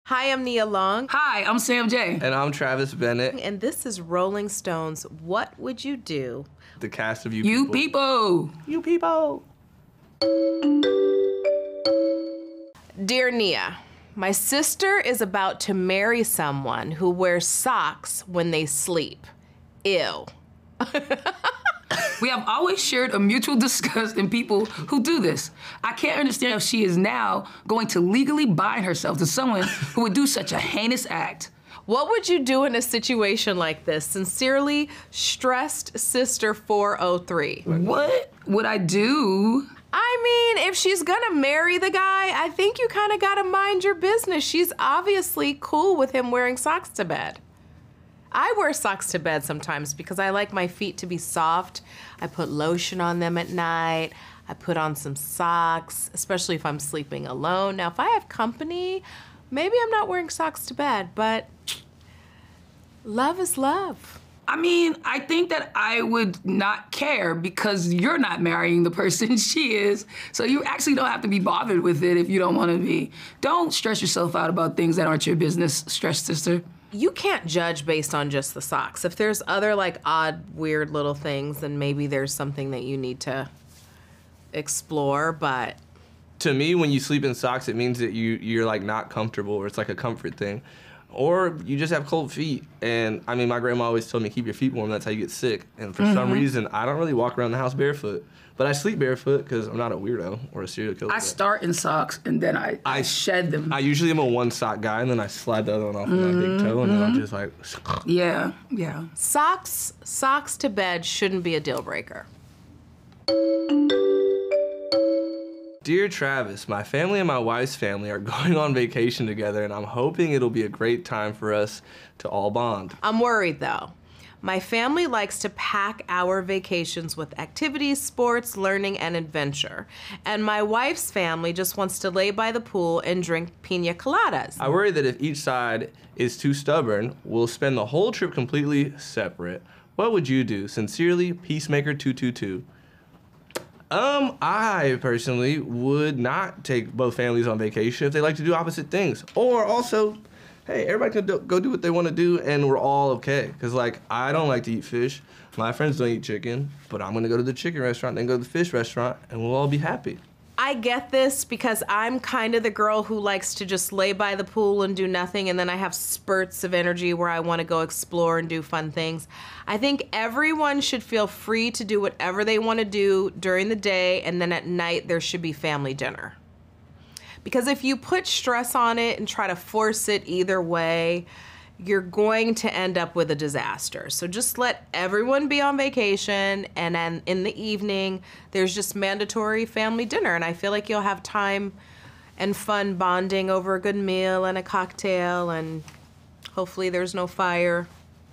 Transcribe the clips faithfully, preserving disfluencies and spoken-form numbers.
Hi, I'm Nia Long. Hi, I'm Sam J. And I'm Travis Bennett. And this is Rolling Stone's What Would You Do? The cast of You, You People. people. You People. Dear Nia, my sister is about to marry someone who wears socks when they sleep. Ew. We have always shared a mutual disgust in people who do this. I can't understand if she is now going to legally bind herself to someone who would do such a heinous act. What would you do in a situation like this? Sincerely, Stressed Sister four oh three. What would I do? I mean, if she's gonna marry the guy, I think you kind of gotta mind your business. She's obviously cool with him wearing socks to bed. I wear socks to bed sometimes because I like my feet to be soft. I put lotion on them at night. I put on some socks, especially if I'm sleeping alone. Now, if I have company, maybe I'm not wearing socks to bed, but love is love. I mean, I think that I would not care because you're not marrying the person she is. So you actually don't have to be bothered with it if you don't want to be. Don't stress yourself out about things that aren't your business, Stressed Sister. You can't judge based on just the socks. If there's other like odd, weird little things, then maybe there's something that you need to explore, but. To me, when you sleep in socks, it means that you, you're like not comfortable, or it's like a comfort thing. Or you just have cold feet. And I mean, my grandma always told me, keep your feet warm, that's how you get sick. And for mm-hmm. some reason, I don't really walk around the house barefoot. But I sleep barefoot because I'm not a weirdo or a serial killer. I start in socks and then I, I, I shed them. I usually am a one sock guy and then I slide the other one off mm-hmm. with my big toe and then I'm just like. Yeah, yeah. Socks, socks to bed shouldn't be a deal breaker. Dear Travis, my family and my wife's family are going on vacation together and I'm hoping it'll be a great time for us to all bond. I'm worried though. My family likes to pack our vacations with activities, sports, learning, and adventure. And my wife's family just wants to lay by the pool and drink pina coladas. I worry that if each side is too stubborn, we'll spend the whole trip completely separate. What would you do? Sincerely, Peacemaker two two two. Um, I personally would not take both families on vacation if they like to do opposite things. Or also, hey, everybody can do, go do what they want to do and we're all okay. Because, like, I don't like to eat fish. My friends don't eat chicken. But I'm going to go to the chicken restaurant, then go to the fish restaurant, and we'll all be happy. I get this because I'm kind of the girl who likes to just lay by the pool and do nothing, and then I have spurts of energy where I want to go explore and do fun things. I think everyone should feel free to do whatever they want to do during the day, and then at night there should be family dinner. Because if you put stress on it and try to force it either way, you're going to end up with a disaster. So just let everyone be on vacation, and then in the evening, there's just mandatory family dinner. And I feel like you'll have time and fun bonding over a good meal and a cocktail, and hopefully there's no fire.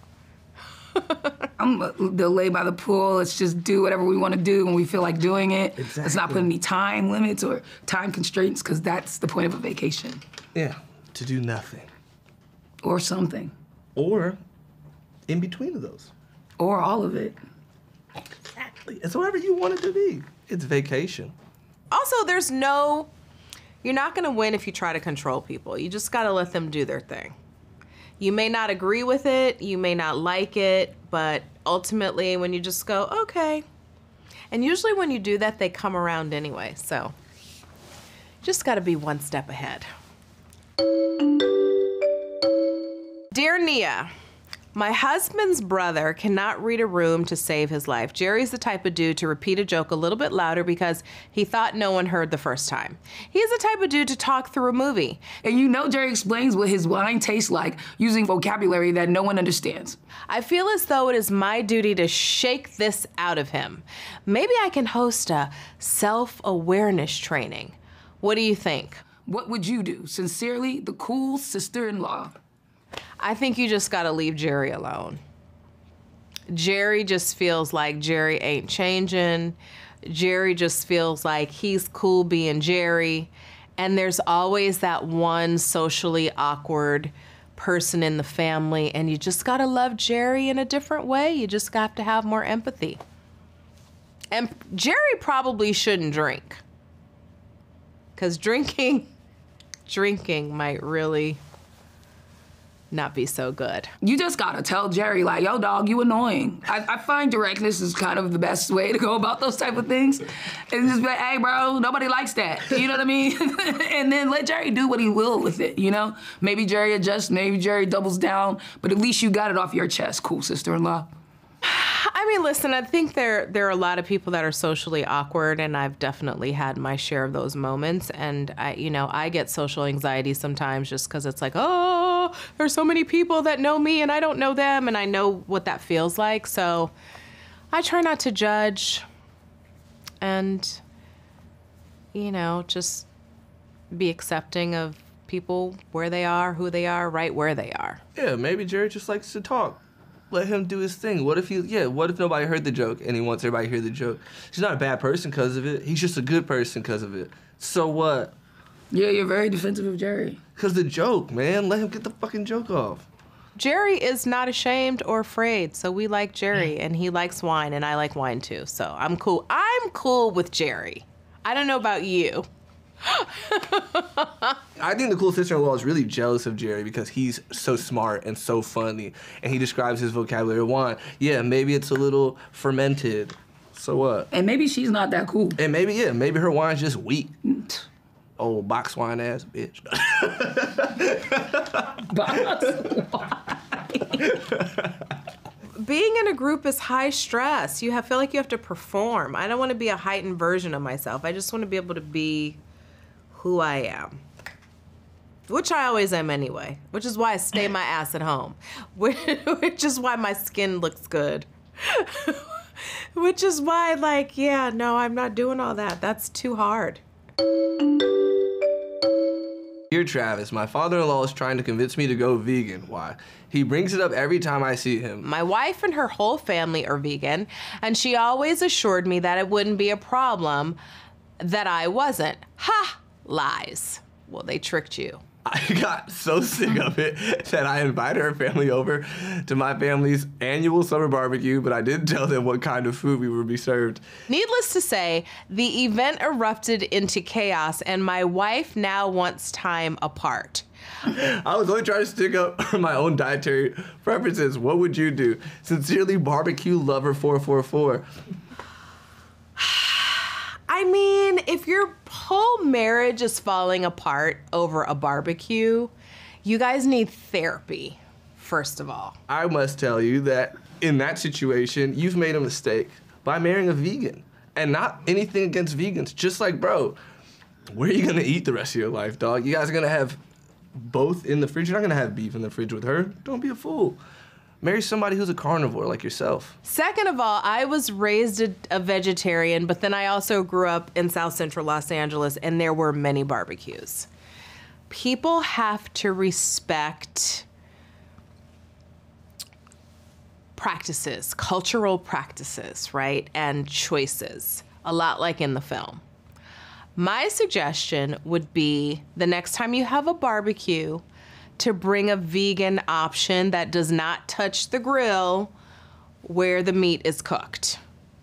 I'm they'll lay by the pool. Let's just do whatever we want to do when we feel like doing it. Exactly. Let's not put any time limits or time constraints, because that's the point of a vacation. Yeah, to do nothing. Or something. Or in between of those. Or all of it. Exactly. It's whatever you want it to be. It's vacation. Also, there's no, you're not gonna win if you try to control people. You just gotta let them do their thing. You may not agree with it, you may not like it, but ultimately when you just go, okay. And usually when you do that, they come around anyway, so just gotta be one step ahead. Dear Nia, my husband's brother cannot read a room to save his life. Jerry's the type of dude to repeat a joke a little bit louder because he thought no one heard the first time. He's the type of dude to talk through a movie. And you know Jerry explains what his wine tastes like using vocabulary that no one understands. I feel as though it is my duty to shake this out of him. Maybe I can host a self-awareness training. What do you think? What would you do? Sincerely, the cool sister-in-law. I think you just gotta leave Jerry alone. Jerry just feels like Jerry ain't changing. Jerry just feels like he's cool being Jerry. And there's always that one socially awkward person in the family, and you just gotta love Jerry in a different way. You just got to have more empathy. And Jerry probably shouldn't drink, because drinking, drinking might really not be so good. You just gotta tell Jerry, like, yo, dog, you annoying. I, I find directness is kind of the best way to go about those type of things. And just be like, hey, bro, nobody likes that. You know what I mean? And then let Jerry do what he will with it, you know? Maybe Jerry adjusts, maybe Jerry doubles down, but at least you got it off your chest, cool sister-in-law. I mean, listen, I think there there are a lot of people that are socially awkward, and I've definitely had my share of those moments. And I, you know, I get social anxiety sometimes just because it's like, oh, there's so many people that know me and I don't know them, and I know what that feels like. So I try not to judge, and you know, just be accepting of people where they are, who they are, right where they are. Yeah, maybe Jerry just likes to talk. Let him do his thing. What if he, yeah, what if nobody heard the joke and he wants everybody to hear the joke? He's not a bad person because of it. He's just a good person because of it. So what? Yeah, you're very defensive of Jerry. Because the joke, man. Let him get the fucking joke off. Jerry is not ashamed or afraid, so we like Jerry, and he likes wine, and I like wine too, so I'm cool. I'm cool with Jerry. I don't know about you. I think the cool sister-in-law is really jealous of Jerry because he's so smart and so funny, and he describes his vocabulary of wine. Yeah, maybe it's a little fermented. So what? And maybe she's not that cool. And maybe, yeah, maybe her wine's just weak. Old box wine ass bitch. Box wine. Being in a group is high stress. You have, feel like you have to perform. I don't want to be a heightened version of myself. I just want to be able to be who I am. Which I always am anyway. Which is why I stay my ass at home. Which is why my skin looks good. Which is why, like, yeah, no, I'm not doing all that. That's too hard. Dear Travis, my father-in-law is trying to convince me to go vegan. Why? He brings it up every time I see him. My wife and her whole family are vegan, and she always assured me that it wouldn't be a problem, that I wasn't. Ha! Lies. Well, they tricked you. I got so sick of it that I invited her family over to my family's annual summer barbecue, but I didn't tell them what kind of food we would be served. Needless to say, the event erupted into chaos, and my wife now wants time apart. I was only trying to stick up for my own dietary preferences. What would you do? Sincerely, Barbecue Lover four four four. I mean, if your whole marriage is falling apart over a barbecue, you guys need therapy, first of all. I must tell you that in that situation, you've made a mistake by marrying a vegan. And not anything against vegans, just like, bro, where are you gonna eat the rest of your life, dog? You guys are gonna have both in the fridge. You're not gonna have beef in the fridge with her. Don't be a fool. Marry somebody who's a carnivore like yourself. Second of all, I was raised a, a vegetarian, but then I also grew up in South Central Los Angeles, and there were many barbecues. People have to respect practices, cultural practices, right? And choices, a lot like in the film. My suggestion would be the next time you have a barbecue, to bring a vegan option that does not touch the grill where the meat is cooked.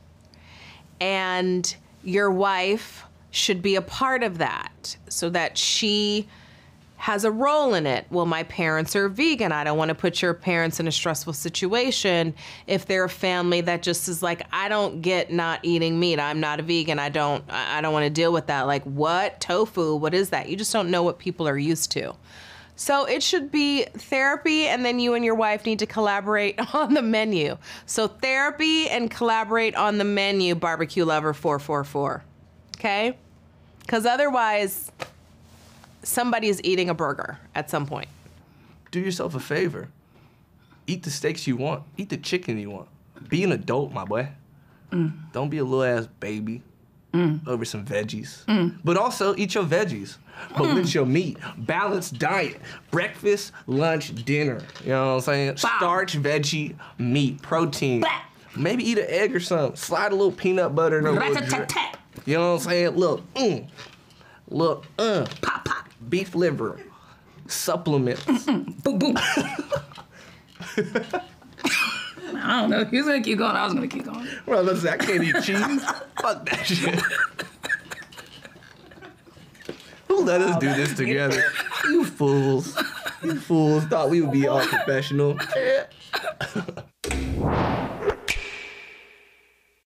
And your wife should be a part of that so that she has a role in it. Well, my parents are vegan. I don't want to put your parents in a stressful situation if they're a family that just is like, I don't get not eating meat. I'm not a vegan. I don't I don't want to deal with that. Like, what? Tofu? What is that? You just don't know what people are used to. So it should be therapy, and then you and your wife need to collaborate on the menu. So therapy and collaborate on the menu, Barbecue Lover four four four, okay? Because otherwise, somebody's eating a burger at some point. Do yourself a favor. Eat the steaks you want. Eat the chicken you want. Be an adult, my boy. Mm. Don't be a little ass baby mm. over some veggies. Mm. But also eat your veggies. But mm. with your meat. Balanced diet. Breakfast, lunch, dinner. You know what I'm saying? Bah. Starch, veggie, meat, protein. Bah. Maybe eat an egg or something. Slide a little peanut butter in a little drip. You know what I'm saying? Look, mm. Look, uh. Pop, pop. Beef liver. Supplements. Boom, boom. I don't know. He was gonna keep going. I was gonna keep going. Bro, listen, I can't eat cheese. Fuck that shit. Who let us do this together? You fools. You fools thought we would be all professional.